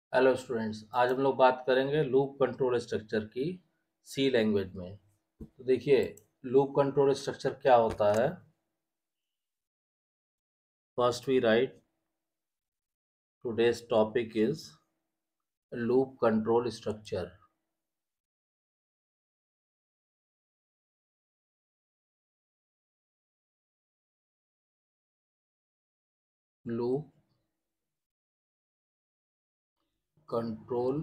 Hello students, आज हम लोग बात करेंगे लूप कंट्रोल स्ट्रक्चर की सी लैंग्वेज में। तो देखिए, लूप कंट्रोल स्ट्रक्चर क्या होता है। First we write today's topic is loop control structure. Loop control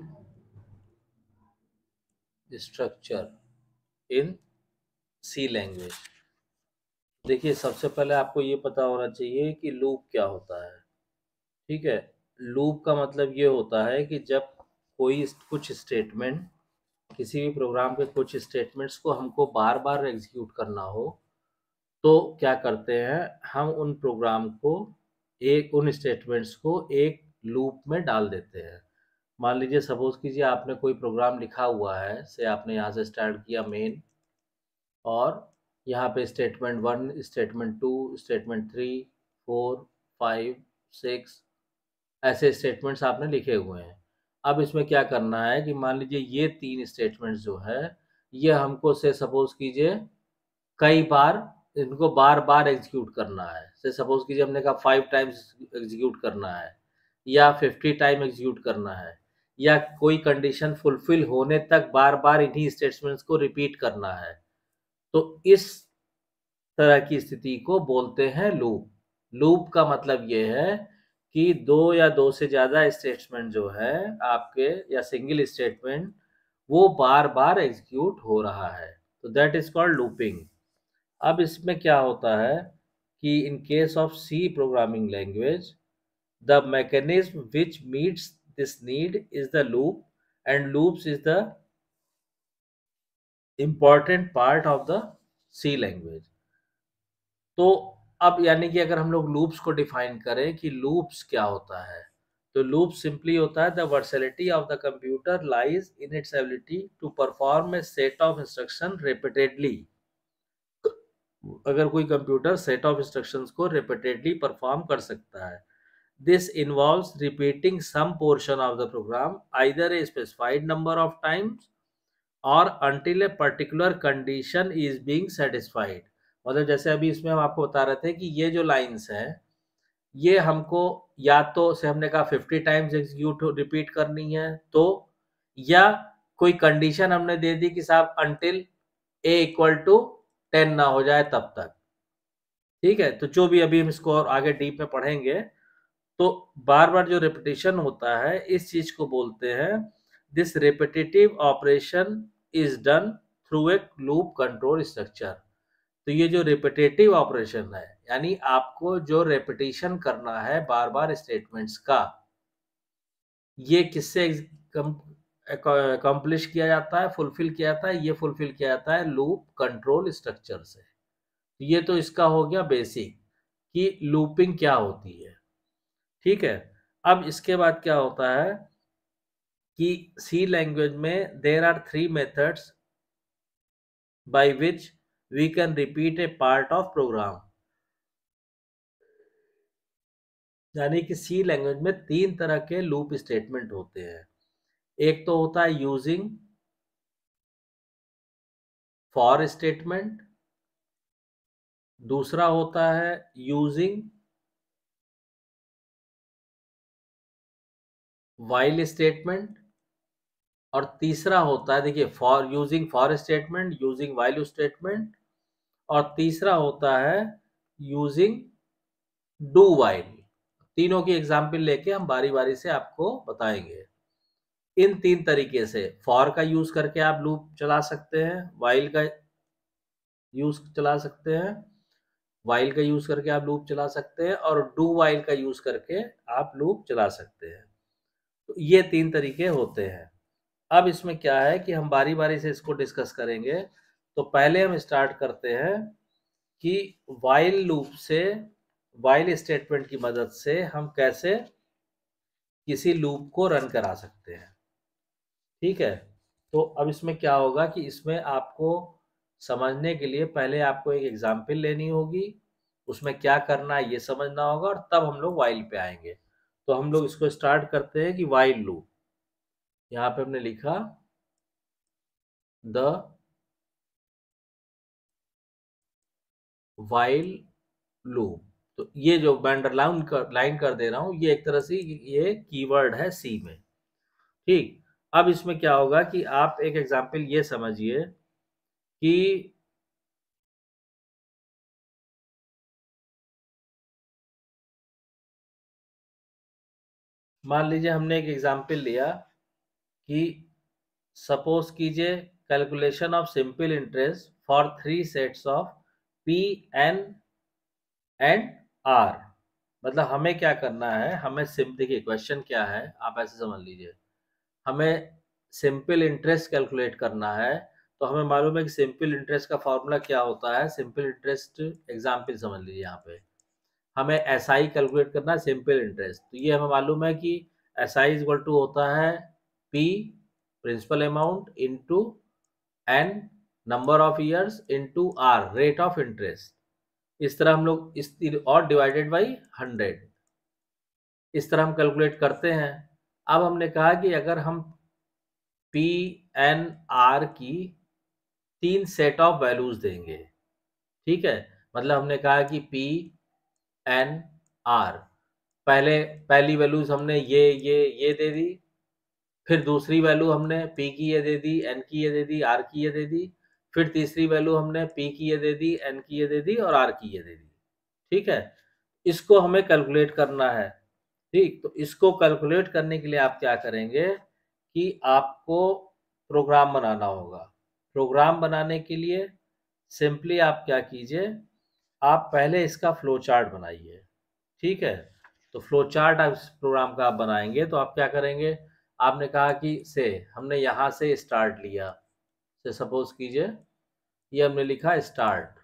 structure in C language. देखिए, सबसे पहले आपको ये पता होना चाहिए कि लूप क्या होता है। ठीक है। लूप का मतलब ये होता है कि जब कोई कुछ स्टेटमेंट, किसी भी प्रोग्राम के कुछ स्टेटमेंट्स को हमको बार बार एग्जीक्यूट करना हो, तो क्या करते हैं, हम उन प्रोग्राम को उन स्टेटमेंट्स को एक लूप में डाल देते हैं। मान लीजिए, सपोज कीजिए आपने कोई प्रोग्राम लिखा हुआ है, से आपने यहाँ से स्टार्ट किया मेन, और यहाँ पे स्टेटमेंट 1, स्टेटमेंट 2, स्टेटमेंट 3, 4, 5, 6 ऐसे स्टेटमेंट्स आपने लिखे हुए हैं। अब इसमें क्या करना है कि मान लीजिए ये 3 स्टेटमेंट्स जो है, ये हमको से सपोज कीजिए कई बार इनको बार-बार एग्ज़ीक्यूट करना है। से सपोज़ कीजिए हमने कहा 5 टाइम्स एग्ज़ीक्यूट करना है, या 50 टाइम एग्ज़ीक्यूट करना है, या कोई कंडीशन फुलफ़िल होने तक बार-बार इन्हीं स्टेटमेंट्स को रिपीट करना है। तो इस तरह की स्थिति को बोलते हैं लूप। लूप का मतलब ये है कि 2 या 2 से ज़्यादा स्टेटमेंट जो है आपके, या सिंगल स्टेटमेंट, वो बार-बार एग्ज़ीक्यूट हो रहा है। तो दैट इज़ कॉल्ड लूपिंग। अब इसमें क्या होता है कि in case of C programming language, the mechanism which meets this need is the loop, and loops is the important part of the C language. तो अब यानी कि अगर हम लोग लूप्स को डिफाइन करें कि लूप्स क्या होता है, तो लूप सिंपली होता है the versatility of the computer lies in its ability to perform a set of instruction repeatedly. अगर कोई कंप्यूटर सेट ऑफ इंस्ट्रक्शंस को रिपीटेडली परफॉर्म कर सकता है, this involves repeating some portion of the program either a specified number of times और until a particular condition is being satisfied। मतलब जैसे अभी इसमें हम आपको बता रहे थे कि ये जो लाइंस हैं, ये हमको या तो से हमने कहा 50 टाइम्स एग्जीक्यूट रिपीट करनी है, तो या कोई कंडीशन हमने दे दी कि साहब until a इक्वल टू 10 ना हो जाए तब तक। ठीक है, तो जो भी अभी हम इसको और आगे डीप में पढ़ेंगे, तो बार बार जो रिपीटिशन होता है, इस चीज को बोलते हैं, this repetitive operation is done through a loop control structure. तो ये जो रिपीटेटिव ऑपरेशन है, यानी आपको जो रिपीटिशन करना है बार बार स्टेटमेंट्स का, ये किससे अकम्प्लिश किया जाता है, फुलफिल किया जाता है, ये फुलफिल किया जाता है लूप कंट्रोल स्ट्रक्चर से। ये तो इसका हो गया बेसिक कि लूपिंग क्या होती है। ठीक है। अब इसके बाद क्या होता है कि सी लैंग्वेज में there are 3 methods by which we can repeat a part of program. यानी कि सी लैंग्वेज में 3 तरह के लूप स्टेटमेंट होते हैं। एक तो होता है यूजिंग फॉर स्टेटमेंट, दूसरा होता है यूजिंग व्हाइल स्टेटमेंट, और तीसरा होता है, देखिए, for using for statement, using while statement, और तीसरा होता है यूजिंग डू व्हाइल। तीनों की एग्जाम्पल लेके हम बारी बारी से आपको बताएंगे। इन 3 तरीके से फॉर का यूज करके आप लूप चला सकते हैं, व्हाइल का यूज चला सकते हैं, व्हाइल का यूज करके आप लूप चला सकते हैं, और डू व्हाइल का यूज करके आप लूप चला सकते हैं। तो ये 3 तरीके होते हैं। अब इसमें क्या है कि हम बारी बारी से इसको डिस्कस करेंगे। तो पहले हम स्टार्ट करते हैं कि व्हाइल लूप से, व्हाइल स्टेटमेंट की मदद से हम कैसे किसी लूप को रन करा सकते हैं। ठीक है। तो अब इसमें क्या होगा कि इसमें आपको समझने के लिए पहले आपको एक एग्जाम्पल लेनी होगी, उसमें क्या करना है ये समझना होगा, और तब हम लोग व्हाइल पे आएंगे। तो हम लोग इसको स्टार्ट करते हैं कि व्हाइल लूप। यहाँ पे हमने लिखा द वाइल लूप। तो ये जो मैं लाइन कर दे रहा हूं, ये एक तरह से ये कीवर्ड है सी में। ठीक। अब इसमें क्या होगा कि आप एक एग्जांपल ये समझिए कि मान लीजिए हमने एक एग्जांपल लिया कि सपोज कीजिए calculation of simple interest for 3 sets of P N and R. मतलब हमें क्या करना है, हमें सिंपल, देखिए क्वेश्चन क्या है, आप ऐसे समझ लीजिए, हमें सिंपल इंटरेस्ट कैलकुलेट करना है। तो हमें मालूम है कि सिंपल इंटरेस्ट का फॉर्मूला क्या होता है। सिंपल इंटरेस्ट एग्जाम्पल समझ लीजिए, यहाँ पे हमें एस आई कैलकुलेट करना है, सिंपल इंटरेस्ट। तो ये हमें मालूम है कि एस आई इक्वल टू होता है P principal amount into N number of years into R rate of interest. इस तरह हम लोग इस और डिवाइडेड बाई 100, इस तरह हम कैलकुलेट करते हैं। अब हमने कहा कि अगर हम पी एन आर की 3 सेट ऑफ वैल्यूज देंगे, ठीक है। मतलब हमने कहा कि पी एन आर, पहली वैल्यूज हमने ये दे दी, फिर दूसरी वैल्यू हमने पी की ये दे दी, एन की ये दे दी, आर की ये दे दी, फिर तीसरी वैल्यू हमने पी की ये दे दी, एन की ये दे दी और आर की ये दे दी। ठीक है। इसको हमें कैलकुलेट करना है। ठीक। तो इसको कैलकुलेट करने के लिए आप क्या करेंगे कि आपको प्रोग्राम बनाना होगा। प्रोग्राम बनाने के लिए सिंपली आप क्या कीजिए, आप पहले इसका फ्लो चार्ट बनाइए। ठीक है। तो फ्लो चार्ट आप इस प्रोग्राम का आप बनाएंगे तो आप क्या करेंगे, आपने कहा कि से हमने यहाँ से स्टार्ट लिया, से सपोज कीजिए ये हमने लिखा स्टार्ट।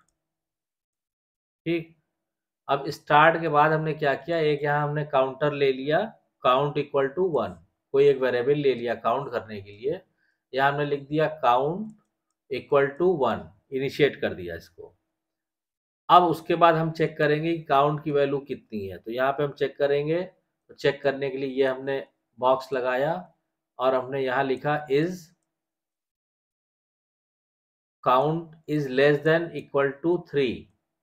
ठीक। अब स्टार्ट के बाद हमने क्या किया, एक यहाँ हमने काउंटर ले लिया, काउंट इक्वल टू 1, कोई एक वेरिएबल ले लिया काउंट करने के लिए। यहाँ हमने लिख दिया काउंट इक्वल टू 1, इनिशिएट कर दिया इसको। अब उसके बाद हम चेक करेंगे कि काउंट की वैल्यू कितनी है। तो यहाँ पे हम चेक करेंगे, तो चेक करने के लिए ये हमने बॉक्स लगाया और हमने यहाँ लिखा is count is less than equal to 3।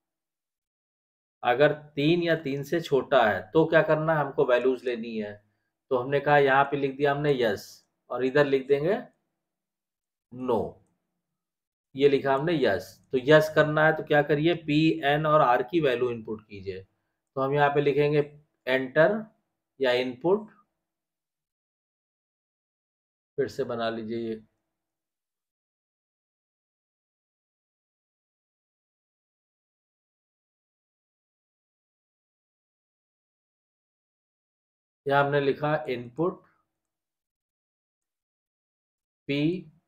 अगर 3 या 3 से छोटा है तो क्या करना है, हमको वैल्यूज लेनी है। तो हमने कहा यहाँ पे लिख दिया हमने यस, और इधर लिख देंगे नो। ये लिखा हमने यस। तो यस करना है तो क्या करिए, पी एन और आर की वैल्यू इनपुट कीजिए। तो हम यहाँ पे लिखेंगे एंटर या इनपुट, फिर से बना लीजिए ये। यहाँ हमने लिखा इनपुट पी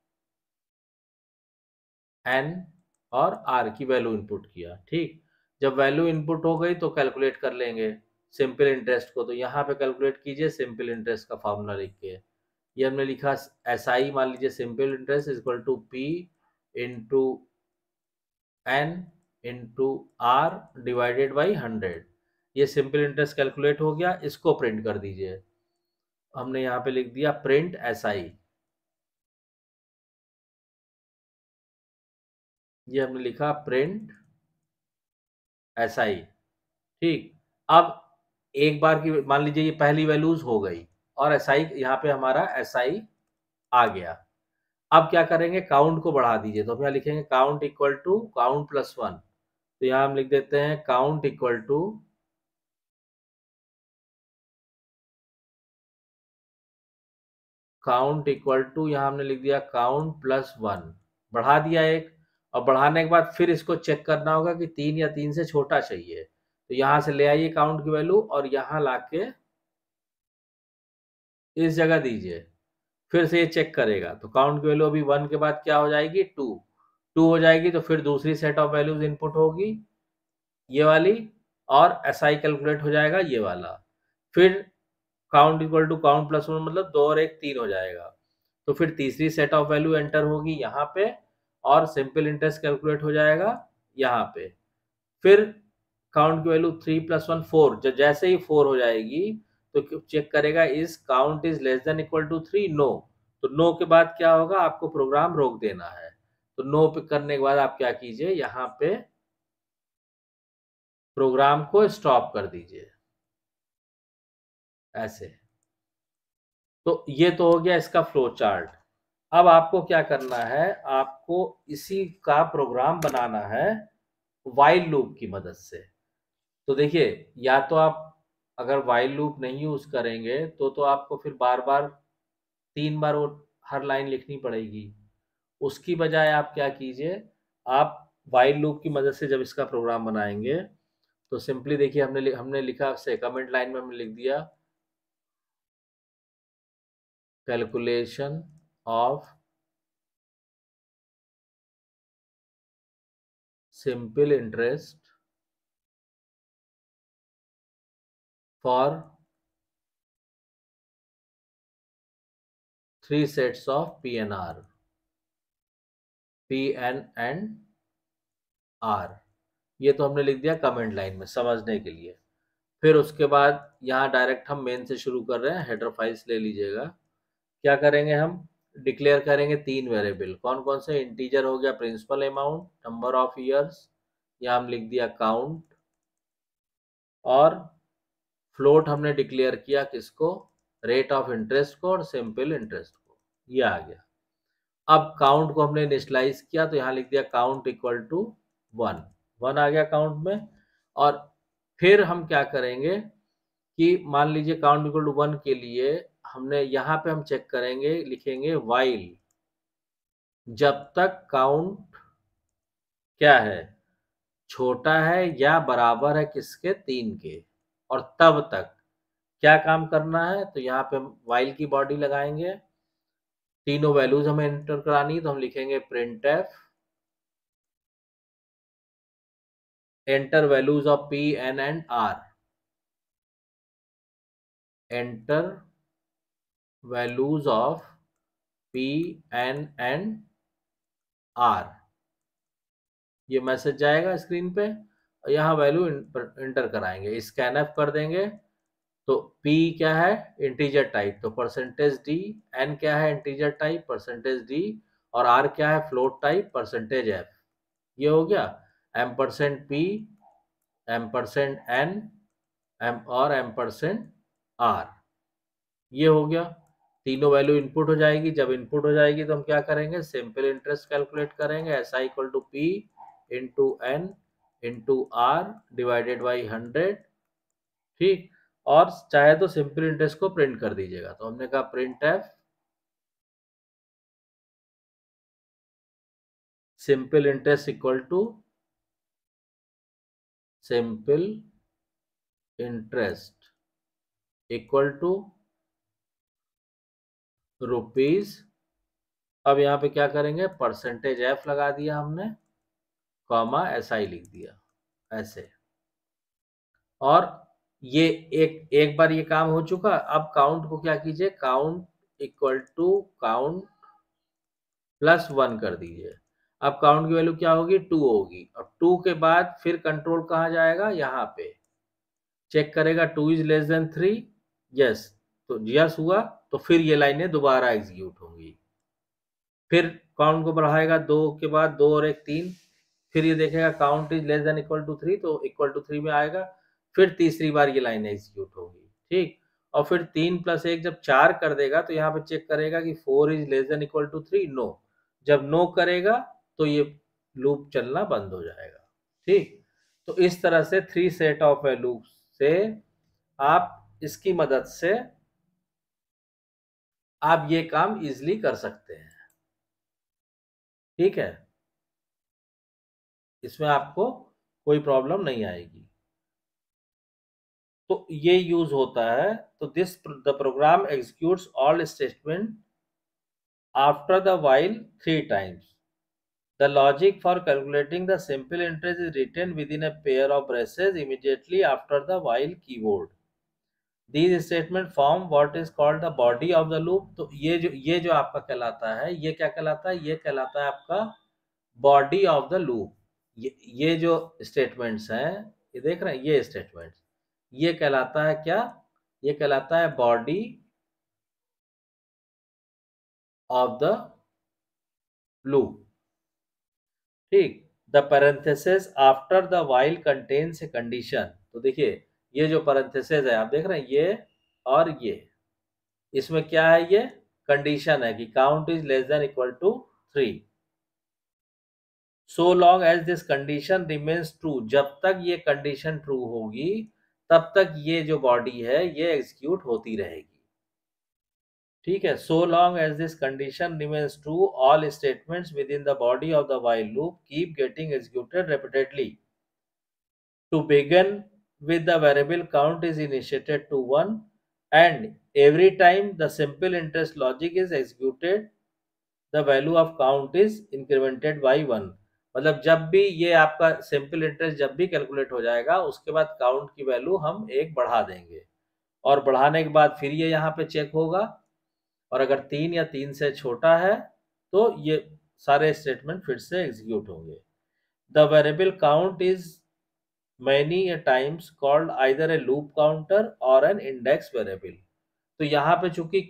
एन और आर की वैल्यू इनपुट किया। ठीक। जब वैल्यू इनपुट हो गई तो कैलकुलेट कर लेंगे सिंपल इंटरेस्ट को। तो यहाँ पे कैलकुलेट कीजिए सिंपल इंटरेस्ट का फॉर्मूला लिख के। ये हमने लिखा एस आई, मान लीजिए simple interest equal to P into N into R divided by 100। ये सिंपल इंटरेस्ट कैलकुलेट हो गया, इसको प्रिंट कर दीजिए। हमने यहाँ पे लिख दिया प्रिंट एस आई। ये हमने लिखा प्रिंट एस आई। ठीक। अब एक बार की मान लीजिए ये पहली वैल्यूज हो गई और एस आई, यहाँ पे हमारा एस आई आ गया। अब क्या करेंगे, काउंट को बढ़ा दीजिए। तो हम यहाँ लिखेंगे count equal to count plus 1। तो यहाँ हम लिख देते हैं काउंट इक्वल टू यहाँ हमने लिख दिया काउंट प्लस 1, बढ़ा दिया एक। और बढ़ाने के बाद फिर इसको चेक करना होगा कि 3 या 3 से छोटा चाहिए। तो यहाँ से ले आइए काउंट की वैल्यू और यहाँ लाके इस जगह दीजिए। फिर से ये चेक करेगा तो काउंट की वैल्यू अभी 1 के बाद क्या हो जाएगी, 2। 2 हो जाएगी तो फिर दूसरी सेट ऑफ वैल्यूज इनपुट होगी, ये वाली, और एस आई कैलकुलेट हो जाएगा ये वाला। फिर count equal to count plus 1 मतलब 2 और 1 3 हो जाएगा। तो फिर तीसरी सेट ऑफ वैल्यू एंटर होगी यहाँ पे और सिंपल इंटरेस्ट कैलकुलेट हो जाएगा यहाँ पे। फिर काउंट की वैल्यू 3 प्लस 1 4, जैसे ही 4 हो जाएगी तो चेक करेगा is count is less than equal to 3, no. तो नो के बाद क्या होगा, आपको प्रोग्राम रोक देना है। तो नो पे करने के बाद आप क्या कीजिए, यहाँ पे प्रोग्राम को स्टॉप कर दीजिए ऐसे। तो ये तो हो गया इसका फ्लो चार्ट। अब आपको क्या करना है, आपको इसी का प्रोग्राम बनाना है व्हाइल लूप की मदद से। तो देखिए, या तो आप अगर व्हाइल लूप नहीं यूज करेंगे तो आपको फिर बार बार 3 बार वो हर लाइन लिखनी पड़ेगी। उसकी बजाय आप क्या कीजिए, आप व्हाइल लूप की मदद से जब इसका प्रोग्राम बनाएंगे तो सिंपली देखिए, हमने लिखा से कमेंट लाइन में हमने लिख दिया calculation of simple interest for 3 sets of PNR, PN and R। ये तो हमने लिख दिया कमेंट लाइन में समझने के लिए। फिर उसके बाद यहाँ डायरेक्ट हम मेन से शुरू कर रहे हैं, हेडर फाइल्स ले लीजिएगा। क्या करेंगे, हम डिक्लेयर करेंगे 3 वेरिएबल। कौन कौन से, इंटीजर हो गया principal amount, number of years, यहाँ हम लिख दिया काउंट, और फ्लोट हमने डिक्लेयर किया किसको, रेट ऑफ इंटरेस्ट को और सिंपल इंटरेस्ट को। ये आ गया। अब काउंट को हमने इनिशियलाइज किया तो यहाँ लिख दिया काउंट इक्वल टू 1, 1 आ गया काउंट में। और फिर हम क्या करेंगे कि मान लीजिए काउंट इक्वल टू 1 के लिए हमने यहाँ पे हम चेक करेंगे, लिखेंगे व्हाइल जब तक काउंट क्या है, छोटा है या बराबर है किसके, 3 के, और तब तक क्या काम करना है। तो यहाँ पे हम व्हाइल की बॉडी लगाएंगे, तीनों वैल्यूज हमें एंटर करानी है, तो हम लिखेंगे printf enter values of P, N and R, enter values of P, N and R। ये मैसेज जाएगा स्क्रीन पे और यहाँ वैल्यू इंटर कराएंगे, स्कैन एफ कर देंगे। तो P क्या है, इंटीजर टाइप, तो %d, N क्या है इंटीजर टाइप %d, और R क्या है फ्लोट टाइप %f। ये हो गया %P, %N और %R। ये हो गया, तीनों वैल्यू इनपुट हो जाएगी। जब इनपुट हो जाएगी तो हम क्या करेंगे, सिंपल इंटरेस्ट कैलकुलेट करेंगे, SI equal to P into N into R divided by 100। ठीक, और चाहे तो सिंपल इंटरेस्ट को प्रिंट कर दीजिएगा। तो हमने कहा printf simple interest equal to simple interest equal to rupees. अब यहाँ पे क्या करेंगे, %f लगा दिया हमने, कॉमा SI लिख दिया ऐसे। और ये एक बार ये काम हो चुका। अब काउंट को क्या कीजिए, काउंट इक्वल टू काउंट +1 कर दीजिए। अब काउंट की वैल्यू क्या होगी, 2 होगी, और 2 के बाद फिर कंट्रोल कहाँ जाएगा, यहाँ पे चेक करेगा 2 इज लेस देन 3, यस, तो यस हुआ, तो फिर ये लाइनें दोबारा एग्जीक्यूट होंगी। फिर काउंट को बढ़ाएगा, 2 के बाद 2 और 1 3, फिर ये देखेगा count is less than equal to 3, तो इक्वल टू 3 में आएगा, फिर तीसरी बार ये लाइन एग्जीक्यूट होगी। ठीक, और फिर 3 + 1 जब 4 कर देगा तो यहाँ पे चेक करेगा कि 4 is less than equal to 3, no. जब नो करेगा तो ये लूप चलना बंद हो जाएगा। ठीक, तो इस तरह से 3 सेट ऑफ लूप से आप इसकी मदद से आप ये काम इजिली कर सकते हैं। ठीक है, इसमें आपको कोई प्रॉब्लम नहीं आएगी। तो ये यूज होता है। तो this the program executes all statement after the while 3 times. The logic for calculating the simple interest is written within a pair of braces immediately after the while keyword. These statements form what is called the body of the loop. तो ये जो आपका कहलाता है, ये क्या कहलाता है, ये कहलाता है आपका बॉडी ऑफ द लूप। ये जो स्टेटमेंट्स हैं, ये देख रहे हैं, ये स्टेटमेंट्स, ये कहलाता है क्या, ये कहलाता है बॉडी ऑफ द लूप। ठीक, the parenthesis after the while contains a condition. तो देखिए ये जो पैरेंथेसिस है आप देख रहे हैं, ये और ये, इसमें क्या है, ये कंडीशन है कि count is less than equal to 3। So long as this condition remains true, जब तक ये कंडीशन ट्रू होगी तब तक ये जो बॉडी है ये एग्जीक्यूट होती रहेगी। ठीक है, so long as this condition remains true all statements within the body of the while loop keep getting executed repeatedly. To begin with, the variable count is initiated to 1 and every time the simple interest logic is executed the value of count is incremented by 1। मतलब जब भी ये आपका simple interest जब भी calculate हो जाएगा उसके बाद काउंट की वैल्यू हम एक बढ़ा देंगे, और बढ़ाने के बाद फिर ये यहाँ पे चेक होगा, और अगर 3 या 3 से छोटा है तो ये सारे स्टेटमेंट फिर से एग्जीक्यूट होंगे। The variable count is many a times called either a loop counter or an index variable। तो यहाँ पे चूंकि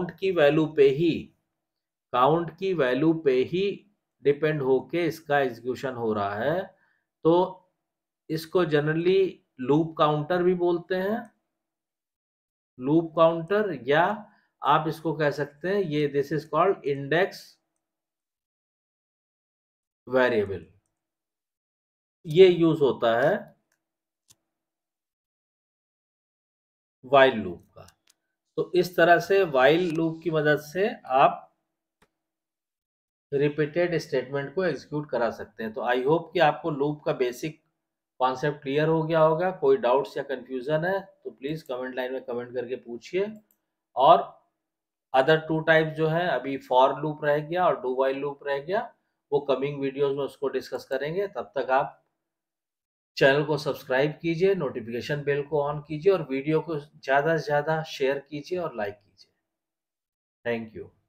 काउंट की वैल्यू पे ही डिपेंड होके इसका एग्जीक्यूशन हो रहा है, तो इसको जनरली लूप काउंटर भी बोलते हैं, लूप काउंटर, या आप इसको कह सकते हैं ये this is called index variable. ये यूज होता है व्हाइल लूप का। तो इस तरह से व्हाइल लूप की मदद से आप रिपीटेड स्टेटमेंट को एग्जीक्यूट करा सकते हैं। तो आई होप कि आपको लूप का बेसिक कॉन्सेप्ट क्लियर हो गया होगा। कोई डाउट्स या कंफ्यूजन है तो प्लीज कमेंट लाइन में कमेंट करके पूछिए। और अदर टू टाइप जो है, अभी फॉर लूप रह गया और डू व्हाइल लूप रह गया, वो कमिंग वीडियोस में उसको डिस्कस करेंगे। तब तक आप चैनल को सब्सक्राइब कीजिए, नोटिफिकेशन बेल को ऑन कीजिए और वीडियो को ज़्यादा से ज़्यादा शेयर कीजिए और लाइक कीजिए। Thank you.